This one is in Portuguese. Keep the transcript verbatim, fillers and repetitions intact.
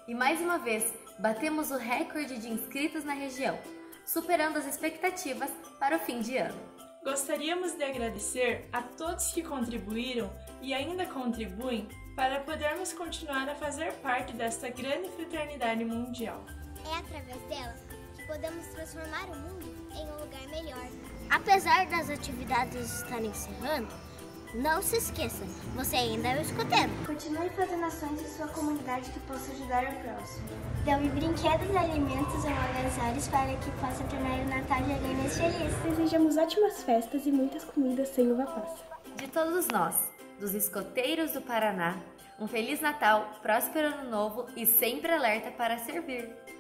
E mais uma vez, batemos o recorde de inscritos na região, superando as expectativas para o fim de ano. Gostaríamos de agradecer a todos que contribuíram e ainda contribuem para podermos continuar a fazer parte desta grande fraternidade mundial. É através dela que podemos transformar o mundo em um lugar melhor. Apesar das atividades estarem encerrando, não se esqueça, você ainda é o escoteiro. Continue fazendo ações em sua comunidade que possa ajudar o próximo. Doe brinquedos, alimentos ou agasalhos para que possa tornar o Natal de alguém mais feliz. Desejamos ótimas festas e muitas comidas sem uva passa. De todos nós, dos escoteiros do Paraná, um Feliz Natal, próspero Ano Novo e sempre alerta para servir!